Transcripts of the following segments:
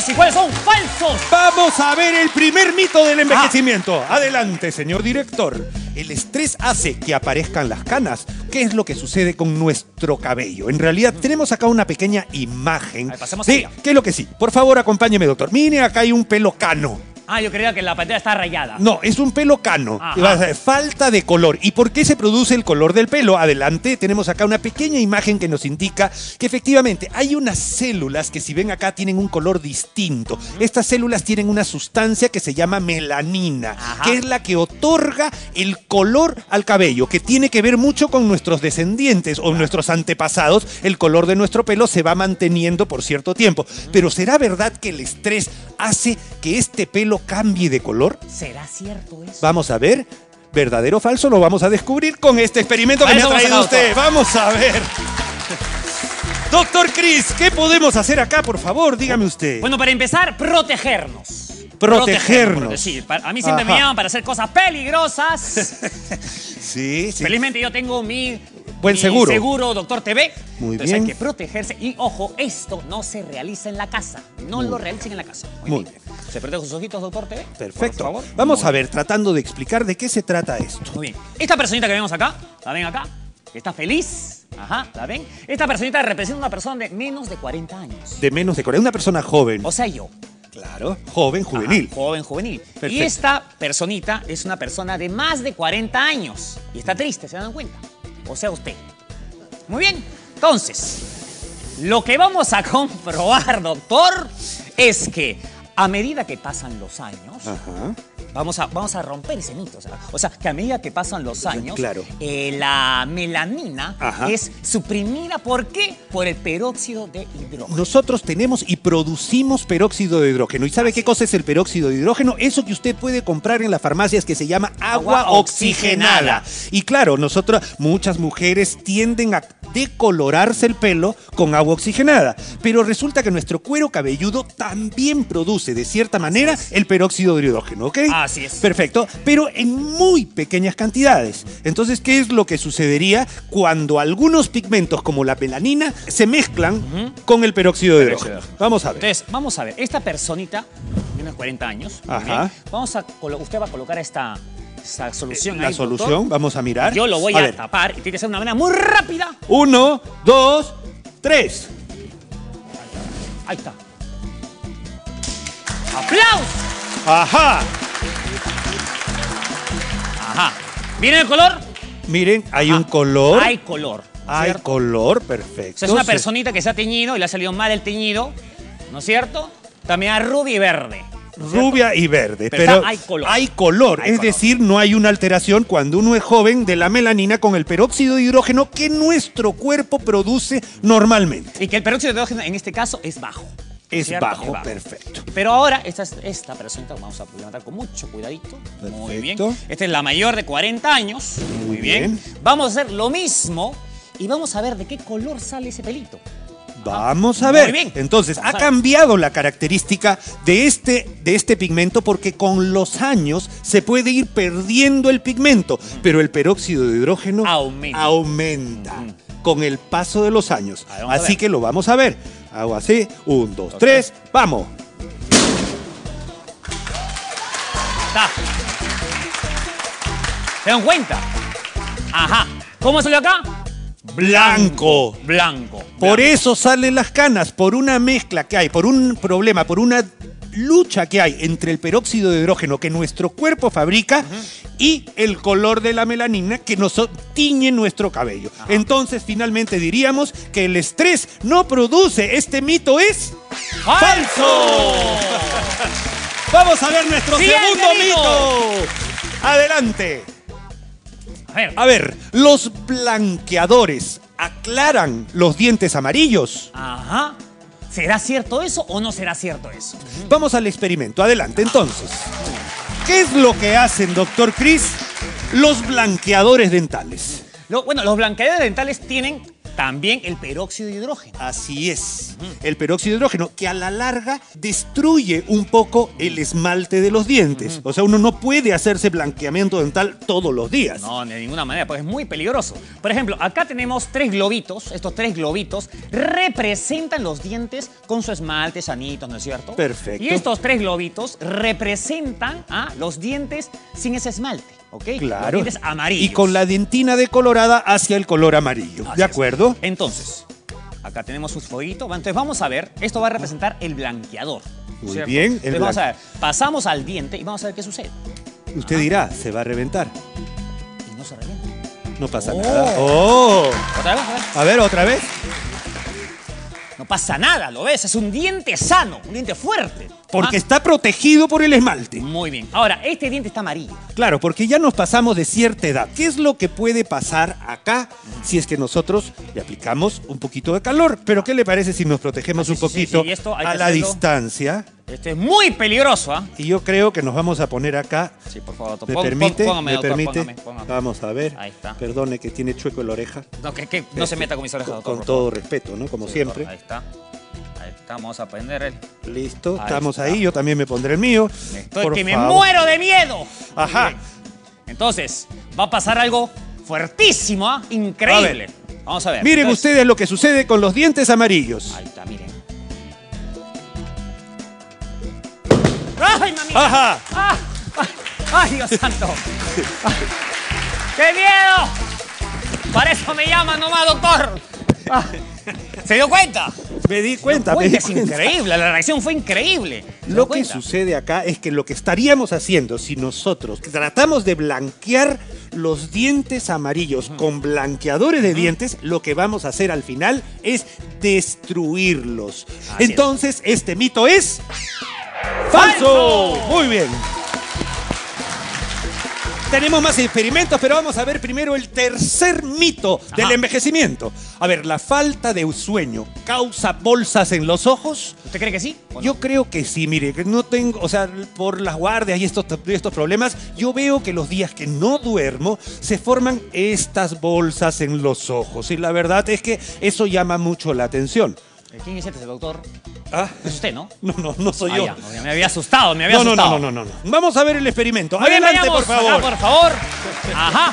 verdaderos y cuáles son falsos. Vamos a ver el primer mito del envejecimiento. Adelante, señor director. El estrés hace que aparezcan las canas. ¿Qué es lo que sucede con nuestro cabello? En realidad, tenemos acá una pequeña imagen. Pasemos de qué es lo que sí. Por favor, acompáñeme, doctor. Mire, acá hay un pelo cano. Yo creía que la pantalla está rayada. No, es un pelo cano. Falta de color. ¿Y por qué se produce el color del pelo? Adelante, tenemos acá una pequeña imagen que nos indica que efectivamente hay unas células que, si ven acá, tienen un color distinto. Estas células tienen una sustancia que se llama melanina, que es la que otorga el color al cabello, que tiene que ver mucho con nuestros descendientes o nuestros antepasados. El color de nuestro pelo se va manteniendo por cierto tiempo. Pero ¿será verdad que el estrés hace que este pelo cambie de color? ¿Será cierto eso? Vamos a ver. ¿Verdadero o falso? Lo vamos a descubrir con este experimento que me ha traído usted. Vamos a ver. Doctor Chris, ¿qué podemos hacer acá, por favor? Dígame usted. Bueno, para empezar, protegernos. Protegernos. Sí, a mí siempre me llaman para hacer cosas peligrosas. Sí. Felizmente yo tengo mi seguro. Seguro, Doctor TV. Muy Entonces bien. hay que protegerse. Y ojo, esto no se realiza en la casa. No lo realicen en la casa. Muy bien. ¿Se protege sus ojitos, Doctor TV? Perfecto. Por favor. Vamos a ver, tratando de explicar de qué se trata esto. Muy bien. Esta personita que vemos acá, ¿la ven acá? Está feliz. ¿La ven? Esta personita representa una persona de menos de 40 años. De menos de 40. Una persona joven. O sea, yo. Claro, joven, juvenil. Joven, juvenil. Perfecto. Y esta personita es una persona de más de 40 años. Y está triste, ¿se dan cuenta? O sea, usted. Muy bien. Entonces, lo que vamos a comprobar, doctor, es que a medida que pasan los años, vamos a romper ese mito. O sea, que a medida que pasan los años, la melanina es suprimida. ¿Por qué? Por el peróxido de hidrógeno. Nosotros tenemos y producimos peróxido de hidrógeno. ¿Y sabe qué cosa es el peróxido de hidrógeno? Eso que usted puede comprar en las farmacias, que se llama agua oxigenada. Y claro, muchas mujeres tienden a decolorarse el pelo con agua oxigenada. Pero resulta que nuestro cuero cabelludo también produce, de cierta manera, el peróxido de hidrógeno, ¿ok? Así es. Perfecto, pero en muy pequeñas cantidades. Entonces, ¿qué es lo que sucedería cuando algunos pigmentos, como la melanina, se mezclan con el peróxido de hidrógeno? Vamos a ver. Entonces, vamos a ver. Esta personita, de unos 40 años, usted va a colocar esta solución ahí, solución, doctor. vamos a mirar. Yo lo voy a tapar y tiene que ser de una manera muy rápida. 1, 2, 3. Ahí está. ¡Aplausos! ¡Ajá! ¿Viene el color? Miren, hay un color. Hay color. Hay color, perfecto. O sea, es una personita que se ha teñido y le ha salido mal el teñido, ¿no es cierto? También hay rubia y verde. Rubia y verde, pero hay color. Hay color, es decir, no hay una alteración cuando uno es joven de la melanina con el peróxido de hidrógeno que nuestro cuerpo produce normalmente. Y que el peróxido de hidrógeno en este caso es bajo. Es bajo, perfecto. Pero ahora, esta personita vamos a levantar con mucho cuidadito. Perfecto. Muy bien. Esta es la mayor de 40 años. Muy bien. Vamos a hacer lo mismo y vamos a ver de qué color sale ese pelito. Vamos a ver. Muy bien. Entonces, ha cambiado la característica de este pigmento porque con los años se puede ir perdiendo el pigmento, pero el peróxido de hidrógeno aumenta con el paso de los años. Así que lo vamos a ver. Hago así. 1, 2, 3. ¡Vamos! Está. ¿Se dan cuenta? ¿Cómo salió acá? Blanco. Por eso salen las canas, por una mezcla que hay, por un problema, por una lucha que hay entre el peróxido de hidrógeno que nuestro cuerpo fabrica y el color de la melanina que nos tiñe nuestro cabello. Entonces, finalmente diríamos que el estrés no produce. Este mito es ¡falso! Vamos a ver nuestro segundo mito. Adelante. A ver, los blanqueadores aclaran los dientes amarillos. ¿Será cierto eso o no será cierto eso? Vamos al experimento. Adelante, entonces. ¿Qué es lo que hacen, doctor Chris, los blanqueadores dentales? Bueno, los blanqueadores dentales tienen también el peróxido de hidrógeno. Así es. El peróxido de hidrógeno, que a la larga destruye un poco el esmalte de los dientes. O sea, uno no puede hacerse blanqueamiento dental todos los días. No, de ninguna manera, porque es muy peligroso. Por ejemplo, acá tenemos 3 globitos. Estos 3 globitos representan los dientes con su esmalte sanitos, ¿no es cierto? Perfecto. Y estos 3 globitos representan los dientes sin ese esmalte, ¿ok? Claro. Los dientes amarillos. Y con la dentina decolorada hacia el color amarillo. Así ¿De es. acuerdo? Entonces, acá tenemos su fueguito. Entonces vamos a ver, esto va a representar el blanqueador. Muy ¿cierto? bien, Entonces vamos a ver, pasamos al diente y vamos a ver qué sucede. Usted dirá, se va a reventar. Y no se revienta. No pasa Oh. nada. ¡Oh! ¿Otra vez? A ver. A ver, otra vez. No pasa nada, ¿lo ves? Es un diente sano, un diente fuerte. Porque está protegido por el esmalte. Muy bien. Ahora, este diente está amarillo. Claro, porque ya nos pasamos de cierta edad. ¿Qué es lo que puede pasar acá si es que nosotros le aplicamos un poquito de calor? Pero ¿qué le parece si nos protegemos un poquito sí, esto hay a que la hacerlo. distancia? Este es muy peligroso, ¿ah? Y yo creo que nos vamos a poner acá. Sí, por favor. ¿Me permite? Póngame, ¿Me doctor, permite? póngame. Vamos a ver. Ahí está. Perdone que tiene chueco la oreja. No, que no se meta con mis orejas, doctor. Con por todo favor. respeto, ¿no? Como Sí, siempre. doctor, ahí está. Ahí está, vamos a prender el... Listo, Ahí estamos está. ahí. Yo también me pondré el mío. Estoy Por que me favor. muero de miedo. Ajá. Muy bien. Entonces, va a pasar algo fuertísimo, ¿ah? Increíble. Vamos a ver. Miren Entonces- ustedes lo que sucede con los dientes amarillos. Ahí está, miren. ¡Ay, mamita! Ajá. ¡Ah! ¡Ay, Dios santo! ¡Qué miedo! Para eso me llaman nomás, doctor. Ah, ¿se dio cuenta? Me di cuenta, No, me di es cuenta. increíble, la reacción fue increíble. ¿Se dio Lo que cuenta? sucede acá es que lo que estaríamos haciendo si nosotros tratamos de blanquear los dientes amarillos con blanqueadores de dientes, lo que vamos a hacer al final es destruirlos. Así es. Entonces, este mito es falso. ¡Falso! Muy bien. Tenemos más experimentos, pero vamos a ver primero el tercer mito del Ajá. envejecimiento. A ver, ¿la falta de sueño causa bolsas en los ojos? ¿Usted cree que sí? ¿O no? Yo creo que sí, mire, que no tengo, o sea, por las guardias y estos problemas, yo veo que los días que no duermo se forman estas bolsas en los ojos. Y la verdad es que eso llama mucho la atención. ¿Quién es este, doctor? Ah, Es usted, ¿no? no soy yo. Ya, me había asustado, me había No. asustado. Vamos a ver el experimento. Muy bien, Adelante, vayamos por favor. acá, por favor. Ajá.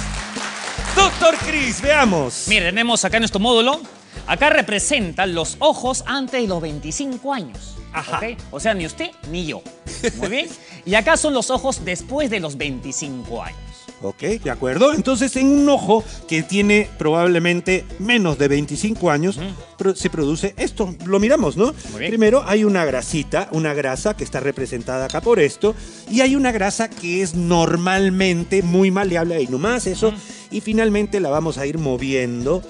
Doctor Chris, veamos. Mire, tenemos acá en nuestro módulo. Acá representan los ojos antes de los 25 años. Ajá. ¿Ok? O sea, ni usted ni yo. Muy bien. Y acá son los ojos después de los 25 años. Ok, de acuerdo. Entonces, en un ojo que tiene probablemente menos de 25 años, se produce esto. Lo miramos, ¿no? Muy bien. Primero hay una grasita, una grasa que está representada acá por esto, y hay una grasa que es normalmente muy maleable, ahí nomás eso, y finalmente la vamos a ir moviendo,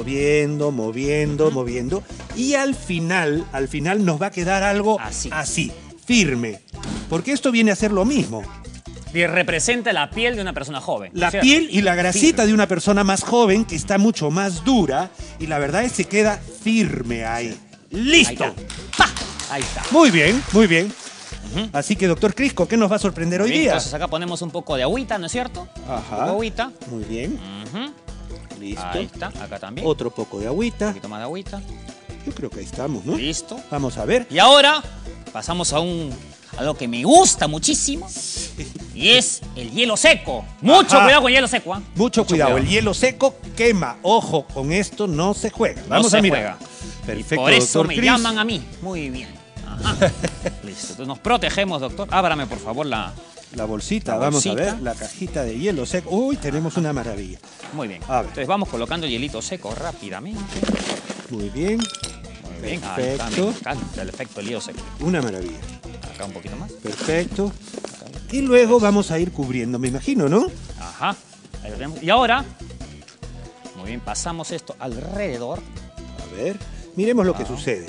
moviendo, y al final nos va a quedar algo así, firme. Porque esto viene a ser lo mismo. Y representa la piel de una persona joven. La ¿cierto? piel y la grasita Firme. de una persona más joven que está mucho más dura y la verdad es que se queda firme ahí. ¡Listo! Ahí está. ¡Pa! Ahí está. Muy bien, muy bien. Así que, doctor Crisco, ¿qué nos va a sorprender hoy Bien, día? entonces acá ponemos un poco de agüita, ¿no es cierto? Un poco de Ajá. agüita. Muy bien. Ujú. Listo. Ahí está, acá también. Otro poco de Un agüita. poquito más de agüita. Yo creo que ahí estamos, ¿no? Listo. Vamos a ver. Y ahora pasamos a algo que me gusta muchísimo y es el hielo seco. Mucho Ajá. cuidado con el hielo seco, ¿ah? Mucho cuidado. El hielo seco quema. Ojo, con esto no se juega. No Vamos se a mirar. juega. Perfecto, Y por eso doctor me Chris. llaman a mí. Muy bien. Ajá. Listo. Entonces nos protegemos, doctor. Ábrame, por favor, La bolsita, La vamos bolsita. a ver. La cajita de hielo seco. Uy, tenemos una maravilla. Muy bien. A ver. Entonces vamos colocando el hielito seco rápidamente. Muy bien. Muy bien. Ahí está, me Perfecto. encanta el efecto del hielo seco. Una maravilla. Acá un poquito más. Perfecto. Y luego vamos a ir cubriendo, me imagino, ¿no? Ajá. Ahí lo tenemos. Y ahora, muy bien, pasamos esto alrededor. A ver, miremos lo que sucede.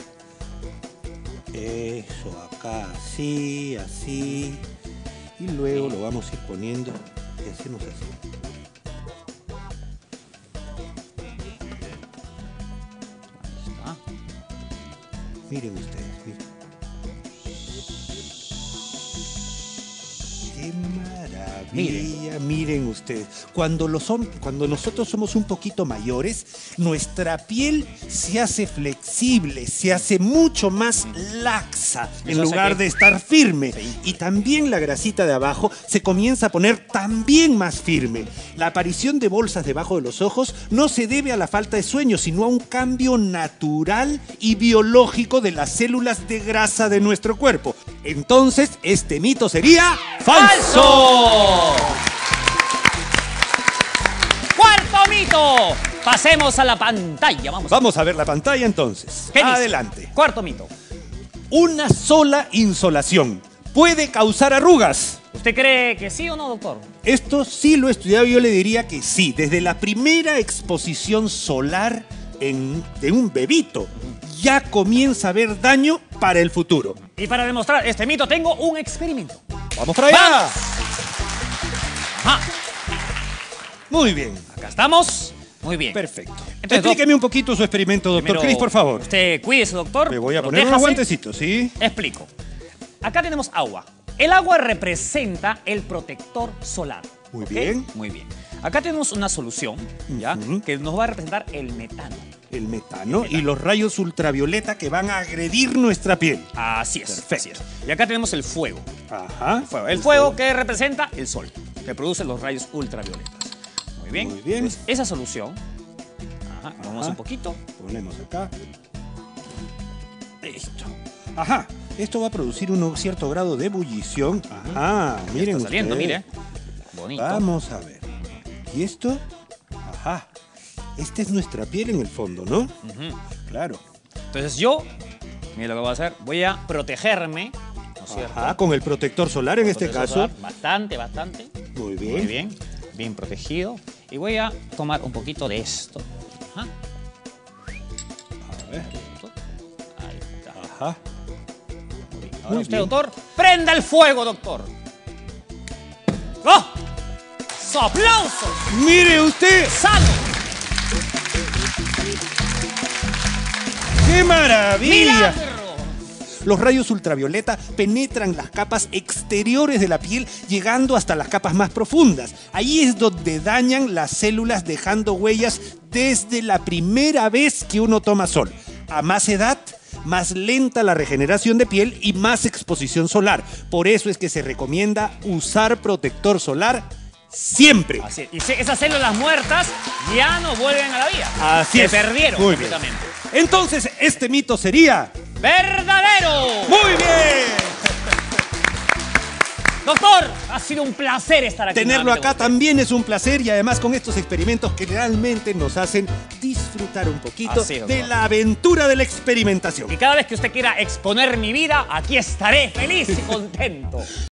Eso, acá, así, así. Y luego lo vamos a ir poniendo y hacemos así. Ahí está. Miren ustedes, miren. ¡Qué maravilla, miren ustedes. Cuando nosotros somos un poquito mayores, nuestra piel se hace flexible, se hace mucho más laxa en lugar de estar firme. Sí. Y también la grasita de abajo se comienza a poner también más firme. La aparición de bolsas debajo de los ojos no se debe a la falta de sueño, sino a un cambio natural y biológico de las células de grasa de nuestro cuerpo. Entonces, este mito sería ¡falso! ¡Cuarto mito! Pasemos a la pantalla. Vamos a ver la pantalla entonces. ¿Qué dice? Adelante. Cuarto mito. Una sola insolación puede causar arrugas. ¿Usted cree que sí o no, doctor? Esto sí lo he estudiado, yo le diría que sí. Desde la primera exposición solar de un bebito, ya comienza a haber daño para el futuro. Y para demostrar este mito tengo un experimento. ¡Vamos para allá! ¡Vamos! Ajá, Muy bien. acá estamos. Muy bien. Perfecto. Entonces, Explíqueme un poquito su experimento, doctor Primero, Chris, por favor. Usted cuídese, doctor. Me voy a poner Protéjase. unos guantecitos, ¿sí? Explico. Acá tenemos agua. El agua representa el protector solar. Muy ¿ok? bien. Muy bien. Acá tenemos una solución, ¿ya? Ujú. Que nos va a representar el metano. El metano y los rayos ultravioleta que van a agredir nuestra piel. Así es. Perfecto. Así es. Y acá tenemos el fuego. Ajá. El fuego que representa el sol, que produce los rayos ultravioletas. Muy bien. Muy bien. Entonces, esa solución, vamos Ajá. un poquito. Ponemos acá. Esto. Ajá. Esto va a producir un cierto grado de ebullición. Ajá. Miren Está saliendo, ustedes. mire. Bonito. Vamos a ver. ¿Y esto? Ajá. Esta es nuestra piel en el fondo, ¿no? Ujú. Claro. Entonces yo, mira lo que voy a hacer, voy a protegerme, ¿no es cierto? Ajá, con el protector solar en este Protector caso. solar, bastante, bastante. Muy bien. Muy bien, bien protegido. Y voy a tomar un poquito de esto. Ajá. A ver. Ahí está. Ajá. Ahora Muy usted, bien. doctor, prenda el fuego, doctor. ¡Oh! ¡Aplausos! ¡Mire usted! ¡Sano! ¡Qué maravilla! ¡Milagro! Los rayos ultravioleta penetran las capas exteriores de la piel, llegando hasta las capas más profundas. Ahí es donde dañan las células, dejando huellas desde la primera vez que uno toma sol. A más edad, más lenta la regeneración de piel y más exposición solar. Por eso es que se recomienda usar protector solar siempre. Así es. Y esas células muertas ya no vuelven a la vida. Así Se es. perdieron Muy bien. completamente. Entonces, este mito sería... ¡Verdadero! ¡Muy bien! Doctor, ha sido un placer estar aquí. Tenerlo nuevamente acá con usted. también es un placer y además con estos experimentos que realmente nos hacen disfrutar un poquito Así es, doctor. de la aventura de la experimentación. Y cada vez que usted quiera exponer mi vida, aquí estaré feliz y contento.